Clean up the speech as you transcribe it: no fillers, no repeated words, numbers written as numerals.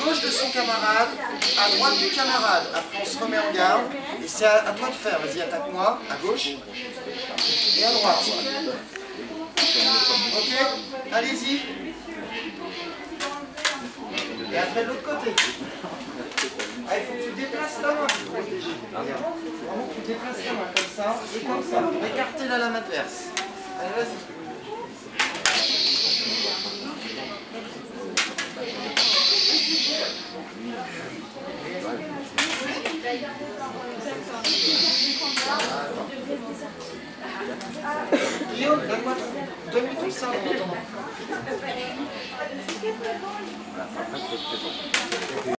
Gauche de son camarade, à droite du camarade. Après on se remet en garde. Et c'est à toi de faire. Vas-y, attaque-moi. À gauche. Et à droite. Ok? Allez-y. Et après de l'autre côté. Ah, il faut que tu déplaces ta main pour protéger. Vraiment que tu déplaces ta main comme ça et comme ça. Pour écarter la lame adverse. Allez, vas-y. Guillaume, donne-lui tout ça en attendant.